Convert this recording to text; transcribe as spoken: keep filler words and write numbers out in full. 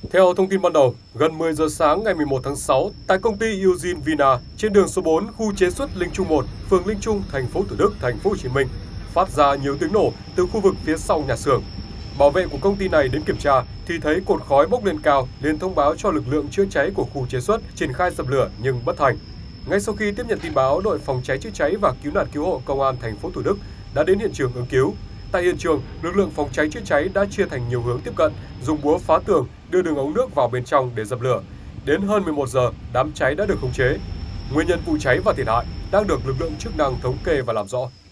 Theo thông tin ban đầu, gần mười giờ sáng ngày mười một tháng sáu, tại công ty Eugene Vina trên đường số bốn, khu chế xuất Linh Trung một, phường Linh Trung, thành phố Thủ Đức, thành phố Hồ Chí Minh, phát ra nhiều tiếng nổ từ khu vực phía sau nhà xưởng. Bảo vệ của công ty này đến kiểm tra thì thấy cột khói bốc lên cao, liền thông báo cho lực lượng chữa cháy của khu chế xuất triển khai dập lửa nhưng bất thành. Ngay sau khi tiếp nhận tin báo, đội phòng cháy chữa cháy và cứu nạn cứu hộ công an thành phố Thủ Đức đã đến hiện trường ứng cứu. Tại hiện trường, lực lượng phòng cháy chữa cháy đã chia thành nhiều hướng tiếp cận, dùng búa phá tường, đưa đường ống nước vào bên trong để dập lửa. Đến hơn mười một giờ, đám cháy đã được khống chế. Nguyên nhân vụ cháy và thiệt hại đang được lực lượng chức năng thống kê và làm rõ.